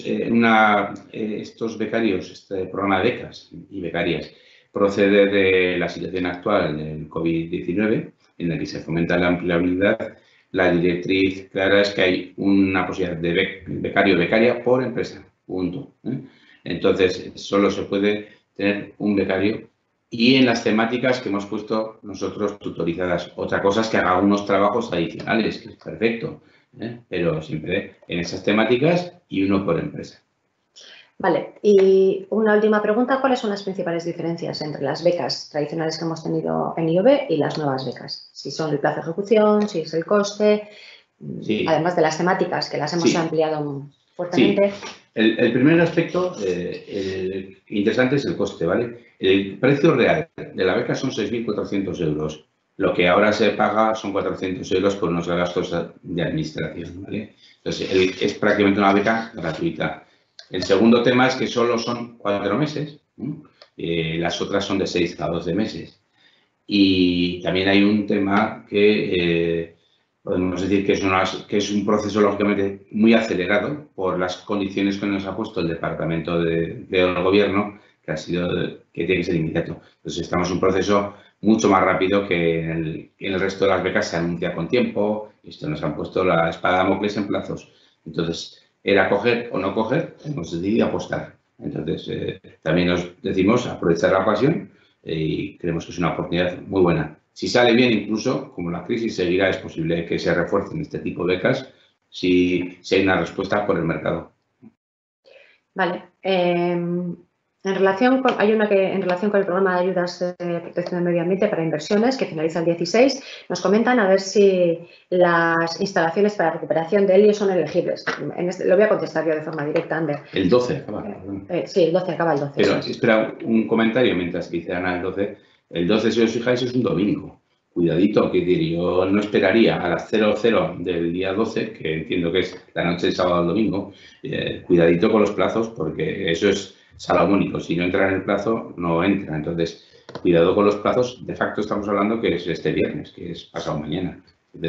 becarios, este programa de becas y becarias, procede de la situación actual del COVID-19, en la que se fomenta la empleabilidad. La directriz clara es que hay una posibilidad de becario o becaria por empresa, punto. Entonces, solo se puede tener un becario y en las temáticas que hemos puesto nosotros tutorizadas. Otra cosa es que haga unos trabajos adicionales, que es perfecto, pero siempre en esas temáticas y uno por empresa. Vale, y una última pregunta, ¿cuáles son las principales diferencias entre las becas tradicionales que hemos tenido en IOB y las nuevas becas? Si son el plazo de ejecución, si es el coste, sí, además de las temáticas que las hemos ampliado fuertemente. Sí. El primer aspecto interesante es el coste, ¿vale? El precio real de la beca son 6.400 euros. Lo que ahora se paga son 400 euros por unos gastos de administración, ¿vale? Entonces, es prácticamente una beca gratuita. El segundo tema es que solo son 4 meses, las otras son de 6 a 12 meses. Y también hay un tema que podemos decir que es un proceso, lógicamente, muy acelerado por las condiciones que nos ha puesto el Departamento del Gobierno, que tiene que ser inmediato. Entonces, estamos en un proceso mucho más rápido que en el resto de las becas se anuncia con tiempo. Esto nos han puesto la espada de Damocles en plazos. Entonces, era coger o no coger, hemos decidido apostar. Entonces, también nos decimos aprovechar la ocasión y creemos que es una oportunidad muy buena. Si sale bien, incluso, como la crisis seguirá, es posible que se refuercen este tipo de becas si hay una respuesta por el mercado. Vale. En relación con el programa de ayudas de protección del medio ambiente para inversiones, que finaliza el 16, nos comentan a ver si las instalaciones para recuperación de helio son elegibles. Lo voy a contestar yo de forma directa, Ander. El 12 acaba. Sí, el 12 acaba el 12. Pero espera un comentario mientras dice Ana el 12. El 12, si os fijáis, es un domingo. Cuidadito, que yo no esperaría a las 00 del día 12, que entiendo que es la noche del sábado al domingo, cuidadito con los plazos, porque eso es salomónico. Si no entra en el plazo, no entra. Entonces, cuidado con los plazos. De facto, estamos hablando que es este viernes, que es pasado mañana. Entonces,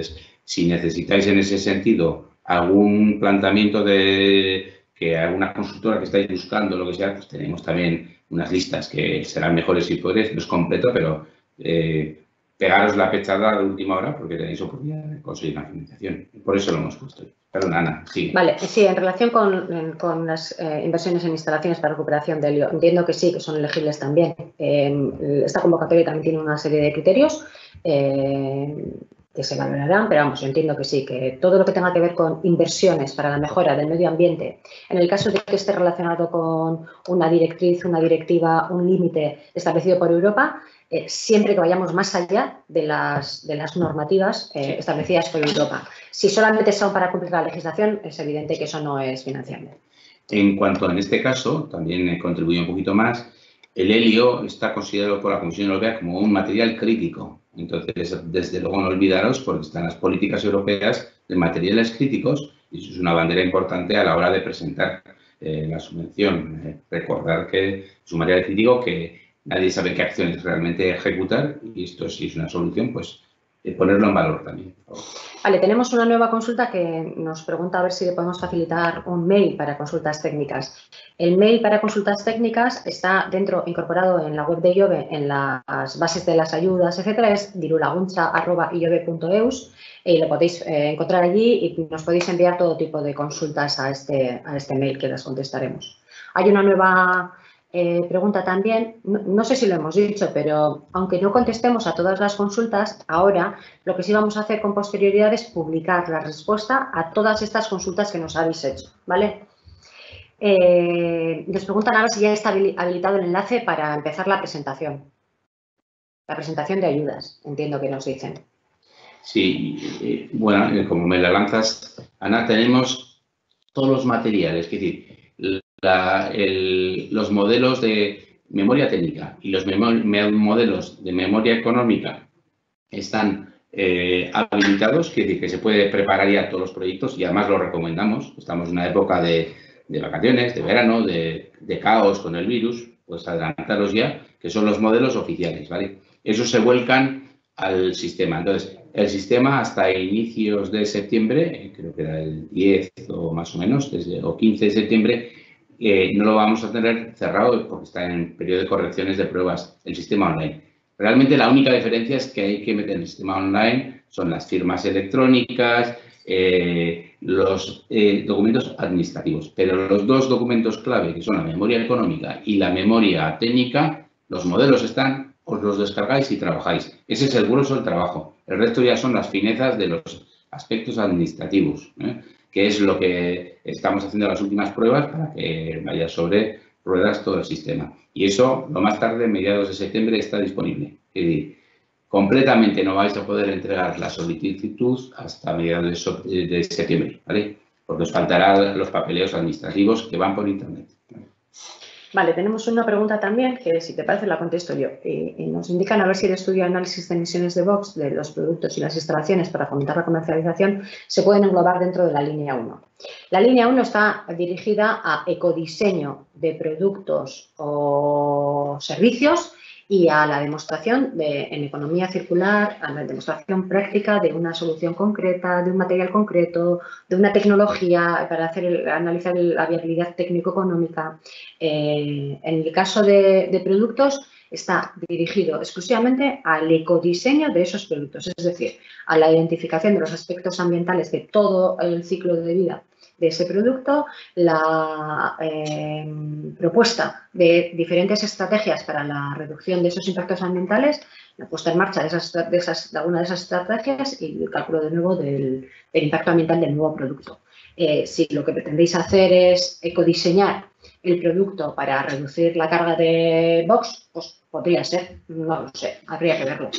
Si necesitáis en ese sentido algún planteamiento de que alguna consultora que estáis buscando, lo que sea, pues tenemos también unas listas que serán mejores si podéis, no es completo, pero pegaros la pechada de última hora porque tenéis oportunidad de conseguir una financiación. Por eso lo hemos puesto. Perdón, Ana, sigue. Vale, sí, en relación con las inversiones en instalaciones para recuperación de helio, entiendo que sí, que son elegibles también. Esta convocatoria también tiene una serie de criterios que se valorarán, pero vamos, yo entiendo que sí, que todo lo que tenga que ver con inversiones para la mejora del medio ambiente, en el caso de que esté relacionado con una directriz, una directiva, un límite establecido por Europa, siempre que vayamos más allá de las normativas establecidas por Europa. Si solamente son para cumplir la legislación, es evidente que eso no es financiable. En cuanto en este caso, también contribuye un poquito más, el helio está considerado por la Comisión Europea como un material crítico. Entonces, desde luego no olvidaros, porque están las políticas europeas de materiales críticos y eso es una bandera importante a la hora de presentar la subvención. Recordar que es un material crítico que nadie sabe qué acciones realmente ejecutar y esto sí es una solución, pues ponerlo en valor también. Vale, tenemos una nueva consulta que nos pregunta a ver si le podemos facilitar un mail para consultas técnicas. El mail para consultas técnicas está incorporado en la web de IOBE, en las bases de las ayudas, etcétera, es dirulaguncha@iobe.eus y lo podéis encontrar allí y nos podéis enviar todo tipo de consultas a este mail que las contestaremos. Hay una nueva pregunta también, no sé si lo hemos dicho, pero aunque no contestemos a todas las consultas, ahora lo que sí vamos a hacer con posterioridad es publicar la respuesta a todas estas consultas que nos habéis hecho, ¿vale? Nos preguntan ahora si ya está habilitado el enlace para empezar la presentación de ayudas, entiendo que nos dicen. Sí, bueno, como me la lanzas, Ana, tenemos todos los materiales, es decir, los modelos de memoria técnica y los modelos de memoria económica están habilitados, quiere decir que se puede preparar ya todos los proyectos y además lo recomendamos. Estamos en una época de vacaciones, de verano, de caos con el virus, pues adelantaros ya, que son los modelos oficiales, ¿vale? Esos se vuelcan al sistema. Entonces, el sistema hasta inicios de septiembre, creo que era el 10 o más o menos, o 15 de septiembre, no lo vamos a tener cerrado porque está en periodo de correcciones de pruebas el sistema online. Realmente la única diferencia es que hay que meter en el sistema online son las firmas electrónicas, los documentos administrativos, pero los dos documentos clave, que son la memoria económica y la memoria técnica, los modelos están, os los descargáis y trabajáis. Ese es el grueso del trabajo. El resto ya son las finezas de los aspectos administrativos, que es lo que estamos haciendo en las últimas pruebas para que vaya sobre ruedas todo el sistema. Y eso, lo más tarde, mediados de septiembre, está disponible. Es decir, completamente no vais a poder entregar la solicitud hasta mediados de septiembre, ¿vale? Porque os faltarán los papeleos administrativos que van por internet. Vale, tenemos una pregunta también que, si te parece, la contesto yo. Y nos indican a ver si el estudio de análisis de emisiones de Vox de los productos y las instalaciones para fomentar la comercialización se pueden englobar dentro de la línea 1. La línea 1 está dirigida a ecodiseño de productos o servicios y a la demostración en economía circular, a la demostración práctica de una solución concreta, de un material concreto, de una tecnología para analizar la viabilidad técnico-económica. En el caso de productos, está dirigido exclusivamente al ecodiseño de esos productos, es decir, a la identificación de los aspectos ambientales de todo el ciclo de vida de ese producto, la propuesta de diferentes estrategias para la reducción de esos impactos ambientales, la puesta en marcha de alguna de esas estrategias y el cálculo de nuevo del impacto ambiental del nuevo producto. Si lo que pretendéis hacer es ecodiseñar el producto para reducir la carga de Vox, pues podría ser, no lo sé, habría que verlo.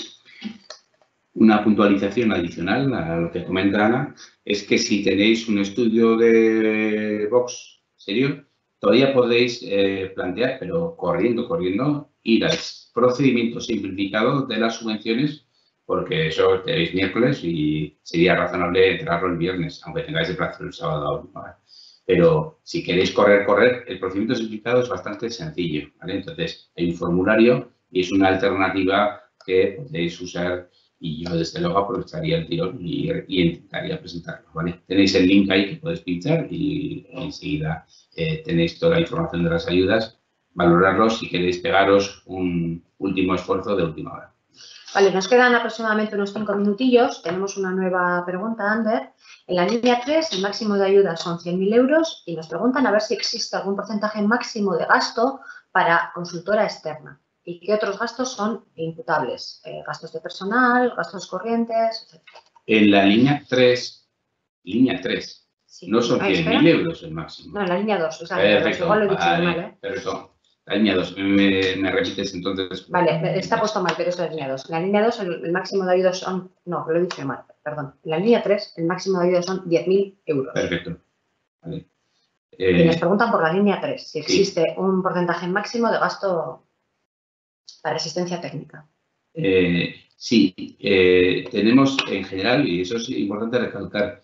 Una puntualización adicional a lo que comenta Ana es que si tenéis un estudio de Vox serio, todavía podéis plantear, pero corriendo, ir al procedimiento simplificado de las subvenciones, porque eso tenéis miércoles y sería razonable entrarlo el viernes, aunque tengáis el plazo el sábado a última hora. Pero si queréis correr, el procedimiento simplificado es bastante sencillo, ¿vale? Entonces, hay un formulario y es una alternativa que podéis usar y yo desde luego aprovecharía el tirón y intentaría presentarlo, ¿vale? Tenéis el link ahí que podéis pinchar y enseguida tenéis toda la información de las ayudas, valorarlos si queréis pegaros un último esfuerzo de última hora. Vale, nos quedan aproximadamente unos 5 minutillos. Tenemos una nueva pregunta, Ander. En la línea 3, el máximo de ayuda son 100.000 euros y nos preguntan a ver si existe algún porcentaje máximo de gasto para consultora externa y qué otros gastos son imputables. Gastos de personal, gastos corrientes, etc. En la línea 3, sí. no son 100.000 euros el máximo. No, en la línea 2. O sea, perfecto, igual lo he dicho mal, ¿eh? Perfecto. La línea 2, ¿me repites entonces? Vale, está puesto mal, pero es la línea 2. En la línea 2 el máximo de ayudas son... No, lo he dicho mal, perdón. En la línea 3 el máximo de ayudas son 10.000 euros. Perfecto. Vale. Y nos preguntan por la línea 3, si existe sí. un porcentaje máximo de gasto para asistencia técnica. Sí, tenemos en general, y eso es importante recalcar,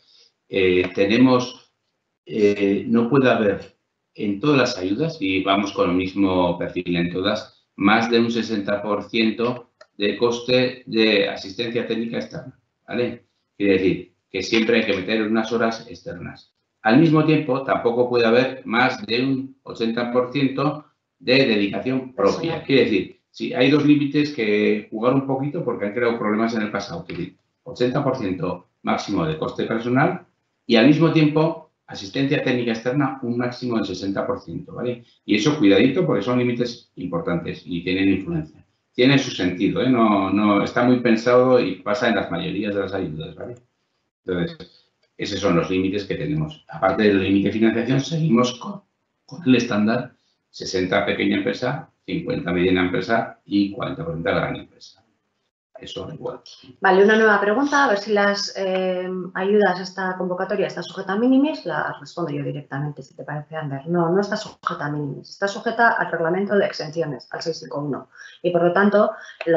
no puede haber en todas las ayudas, y vamos con el mismo perfil en todas, más de un 60% de coste de asistencia técnica externa, ¿vale? Quiere decir que siempre hay que meter unas horas externas. Al mismo tiempo, tampoco puede haber más de un 80% de dedicación propia. Quiere decir, sí, hay dos límites que jugar un poquito porque han creado problemas en el pasado. Quiere decir, 80% máximo de coste personal y al mismo tiempo asistencia técnica externa un máximo del 60%, ¿vale? Y eso, cuidadito, porque son límites importantes y tienen influencia. Tiene su sentido, ¿eh? No está muy pensado y pasa en las mayorías de las ayudas, ¿vale? Entonces, esos son los límites que tenemos. Aparte del límite de financiación, seguimos con el estándar 60 pequeña empresa, 50 mediana empresa y 40% gran empresa. Eso igual. Vale, una nueva pregunta, a ver si las ayudas a esta convocatoria está sujeta a minimis. La respondo yo directamente, si te parece, Ander. No está sujeta a minimis, está sujeta al reglamento de exenciones, al 651. Y por lo tanto,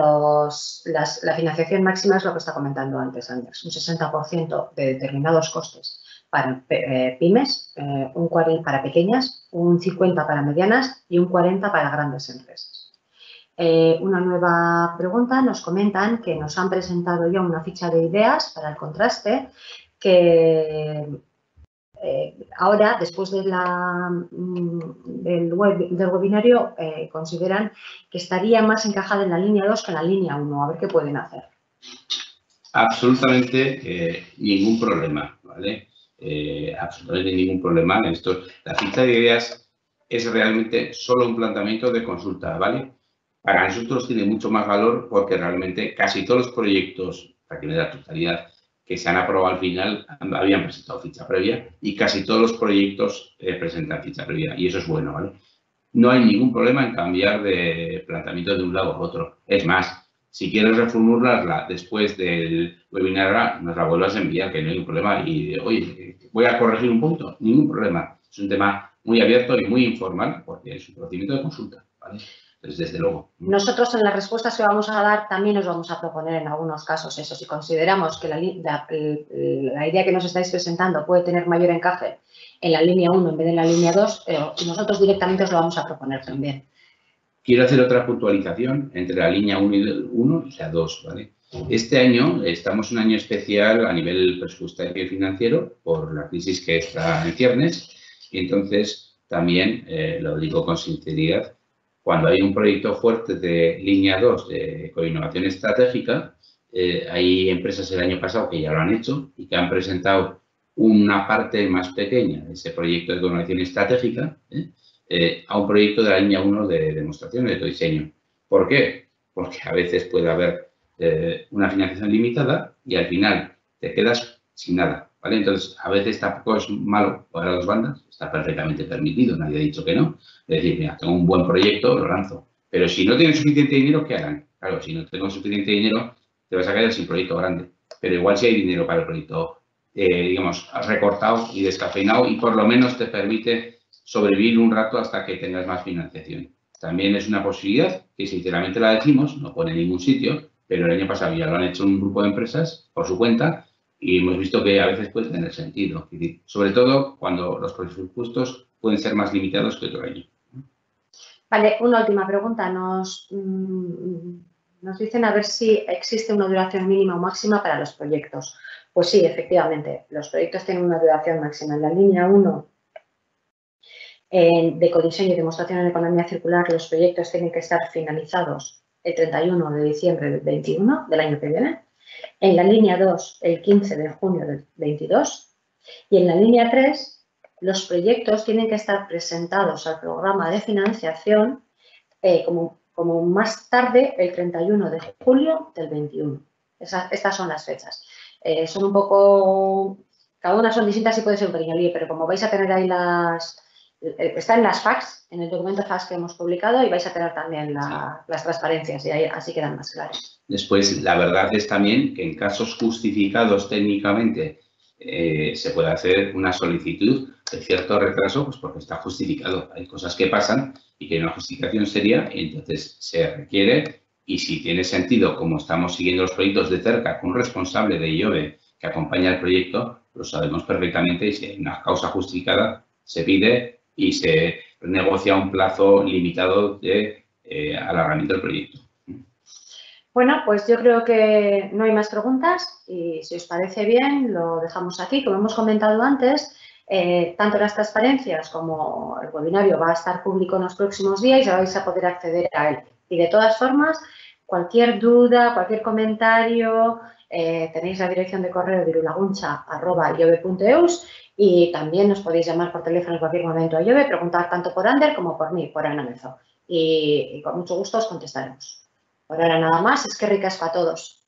la financiación máxima es lo que está comentando antes, Ander, un 60% de determinados costes para pymes, un 40% para pequeñas, un 50% para medianas y un 40% para grandes empresas. Una nueva pregunta, nos comentan que nos han presentado ya una ficha de ideas para el contraste que ahora, después de del webinario, consideran que estaría más encajada en la línea 2 que en la línea 1. A ver qué pueden hacer. Absolutamente ningún problema, ¿vale? Absolutamente ningún problema. La ficha de ideas es realmente solo un planteamiento de consulta, ¿vale? Para nosotros tiene mucho más valor porque realmente casi todos los proyectos, prácticamente la totalidad, que se han aprobado al final habían presentado ficha previa y casi todos los proyectos presentan ficha previa y eso es bueno, ¿vale? No hay ningún problema en cambiar de planteamiento de un lado a otro. Es más, si quieres reformularla después del webinar, nos la vuelvas a enviar, que no hay ningún problema. Y, oye, voy a corregir un punto, ningún problema. Es un tema muy abierto y muy informal porque es un procedimiento de consulta, ¿vale? Entonces, desde luego. Nosotros en las respuestas que vamos a dar también os vamos a proponer en algunos casos eso. Si consideramos que la idea que nos estáis presentando puede tener mayor encaje en la línea 1 en vez de en la línea 2, nosotros directamente os lo vamos a proponer también. Quiero hacer otra puntualización entre la línea 1 y la 2, ¿vale? Este año estamos en un año especial a nivel presupuestario y financiero por la crisis que está en ciernes y entonces también, lo digo con sinceridad, cuando hay un proyecto fuerte de línea 2 de coinnovación estratégica, hay empresas el año pasado que ya lo han hecho y que han presentado una parte más pequeña de ese proyecto de coinnovación estratégica a un proyecto de la línea 1 de demostración de diseño. ¿Por qué? Porque a veces puede haber una financiación limitada y al final te quedas sin nada, ¿vale? Entonces, a veces tampoco es malo para las bandas, está perfectamente permitido, nadie ha dicho que no. Es decir, mira, tengo un buen proyecto, lo lanzo. Pero si no tienes suficiente dinero, ¿qué harán? Claro, si no tengo suficiente dinero, te vas a quedar sin proyecto grande. Pero igual si hay dinero para el proyecto, digamos, recortado y descafeinado y por lo menos te permite sobrevivir un rato hasta que tengas más financiación. También es una posibilidad que sinceramente la decimos, no pone en ningún sitio, pero el año pasado ya lo han hecho un grupo de empresas por su cuenta y hemos visto que a veces puede tener sentido. Es decir, sobre todo cuando los presupuestos pueden ser más limitados que otro año. Vale, una última pregunta. Nos nos dicen a ver si existe una duración mínima o máxima para los proyectos. Pues sí, efectivamente, los proyectos tienen una duración máxima. En la línea 1 de codiseño y demostración en economía circular, los proyectos tienen que estar finalizados el 31 de diciembre del 21, del año que viene. En la línea 2, el 15 de junio del 22. Y en la línea 3, los proyectos tienen que estar presentados al programa de financiación como más tarde el 31 de julio del 21. Estas son las fechas. Son un poco, cada una son distintas y puede ser un pequeño lío, pero como vais a tener ahí está en las FAQs, en el documento FAQs que hemos publicado, y vais a tener también las transparencias y ahí así quedan más claras. Después, la verdad es también que en casos justificados técnicamente se puede hacer una solicitud de cierto retraso, pues porque está justificado. Hay cosas que pasan y que una justificación sería, y entonces se requiere, y si tiene sentido, como estamos siguiendo los proyectos de cerca con un responsable de IOBE que acompaña el proyecto, lo sabemos perfectamente y si hay una causa justificada se pide y se negocia un plazo limitado de alargamiento del proyecto. Bueno, pues yo creo que no hay más preguntas y si os parece bien lo dejamos aquí. Como hemos comentado antes, tanto las transparencias como el webinario va a estar público en los próximos días y vais a poder acceder a él. Y de todas formas, cualquier duda, cualquier comentario, tenéis la dirección de correo de irulaguncha@iove.eus y también nos podéis llamar por teléfono en cualquier momento a IOVE, preguntar tanto por Ander como por mí, por Ana Mezo. Y con mucho gusto os contestaremos. Por ahora nada más, es que ricas para todos.